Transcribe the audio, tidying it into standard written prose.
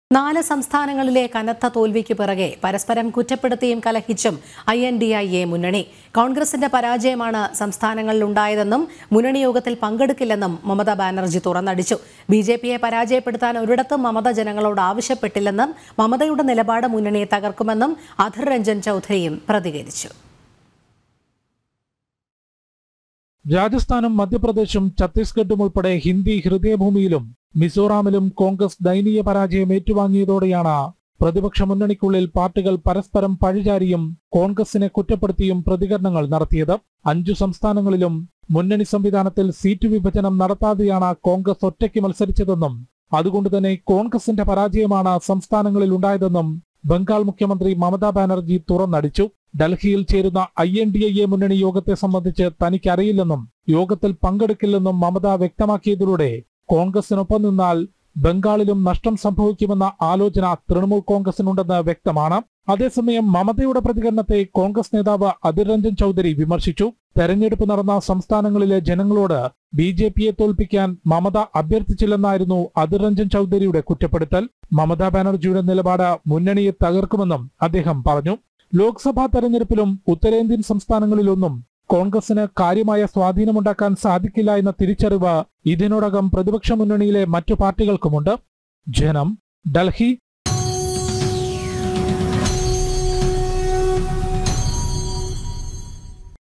4 സംസ്ഥാനങ്ങളിലെ കനത്ത തോൽവിക്ക് പിറകെ പരസ്പരം കുറ്റപ്പെടുത്തിയും കലഹിച്ചും INDIA മുന്നണി. കോൺഗ്രസിന്റെ പരാജയമാണ് സംസ്ഥാനങ്ങളിൽ ഉണ്ടായതെന്നും മുന്നണി യോഗത്തിൽ പങ്കെടുക്കില്ലെന്നും മമതാ ബാനർജി തുറന്നടിച്ചു. BJPയെ പരാജയപ്പെടുത്താൻ ഒരിടത്തും മമത ജനങ്ങളോട് ആവശ്യപ്പെട്ടില്ലെന്നും മമതയുടെ നിലപാട് മുന്നണിയെ തകർക്കുമെന്നും അധിർ രഞ്ജൻ ചൌധരിയും പ്രതികരിച്ചു. രാജസ്ഥാനും മധ്യപ്രദേശും ഛത്തീസ്ഗഡും ഉൾപ്പെടെ ഹിന്ദി ഹൃദയഭൂമിയിലും മിസോറാമിലും കോൺഗ്രസ് ദയനീയ പരാജയം ഏറ്റുവാങ്ങിയതോടെയാണ് പ്രതിപക്ഷ മുന്നണിക്കുള്ളിൽ പാർട്ടികൾ പരസ്പരം പഴിചാരിയും കോൺഗ്രസിനെ കുറ്റപ്പെടുത്തിയും പ്രതികരണങ്ങൾ നടത്തിയത്. 5 സംസ്ഥാനങ്ങളിലും മുന്നണി സംവിധാനത്തിൽ സീറ്റ് വിഭജനം നടത്താതെയാണ് കോൺഗ്രസ് ഒറ്റയ്ക്ക് മത്സരിച്ചതെന്നും അതുകൊണ്ടുതന്നെ കോൺഗ്രസിന്റെ പരാജയമാണ് സംസ്ഥാനങ്ങളിൽ ഉണ്ടായതെന്നും ബംഗാൾ മുഖ്യമന്ത്രി മമതാ ബാനർജി തുറന്നടിച്ചു. ഡൽഹിയിൽ ചേരുന്ന INDIA മുന്നണി യോഗത്തെ സംബന്ധിച്ച് തനിക്കറിയില്ലെന്നും യോഗത്തിൽ പങ്കെടുക്കില്ലെന്നും മമത വ്യക്തമാക്കിയതിലൂടെ കോൺഗ്രസിനൊപ്പം നിന്നാൽ ബംഗാളിലും നഷ്ടം സംഭവിക്കുമെന്ന ആലോചന തൃണമൂൽ കോൺഗ്രസിനുണ്ടെന്ന് വ്യക്തമാണ്. അതേസമയം മമതയുടെ പ്രതികരണത്തെ കോൺഗ്രസ് നേതാവ് അധിർ രഞ്ജൻ ചൌധരി വിമർശിച്ചു. തെരഞ്ഞെടുപ്പ് നടന്ന സംസ്ഥാനങ്ങളിലെ ജനങ്ങളോട് BJPയെ തോൽപ്പിക്കാൻ മമത അഭ്യർത്ഥിച്ചില്ലെന്നായിരുന്നു അധിർ രഞ്ജൻ ചൌധരിയുടെ കുറ്റപ്പെടുത്തൽ. മമതാ ബാനർജിയുടെ നിലപാട് മുന്നണിയെ തകർക്കുമെന്നും അദ്ദേഹം പറഞ്ഞു. ലോക്സഭാ തെരഞ്ഞെടുപ്പിലും ഉത്തരേന്ത്യൻ സംസ്ഥാനങ്ങളിലൊന്നും കോൺഗ്രസിന് കാര്യമായ സ്വാധീനമുണ്ടാക്കാൻ സാധിക്കില്ല എന്ന തിരിച്ചറിവ് ഇതിനോടകം പ്രതിപക്ഷ മുന്നണിയിലെ മറ്റു പാർട്ടികൾക്കുമുണ്ട്. ജനം, ഡൽഹി.